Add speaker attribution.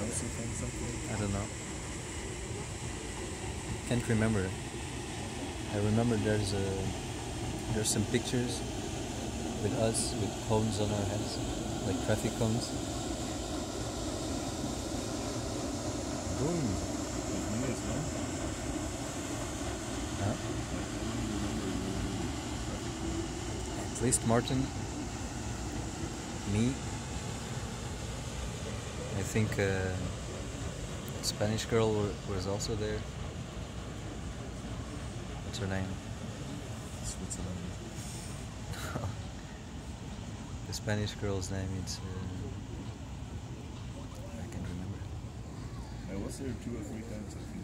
Speaker 1: fancy thing, something?
Speaker 2: I don't know. Can't remember. I remember there's some pictures with us with cones on our heads, like traffic cones. Boom.
Speaker 1: Like me as well?
Speaker 2: Huh?
Speaker 1: Like I only remember the traffic cone.
Speaker 2: At least Martin, me, I think Spanish girl was also there. What's her name?
Speaker 1: Switzerland.
Speaker 2: The Spanish girl's name, it's I can't remember.
Speaker 1: I was there 2 or 3 times, I think.